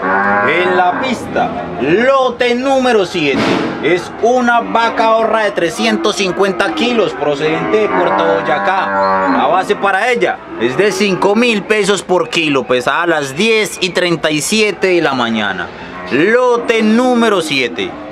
En la pista, lote número 7. Es una vaca horra de 350 kilos procedente de Puerto Boyacá. La base para ella es de 5.000 pesos por kilo, pesada a las 10:37 de la mañana. Lote número 7.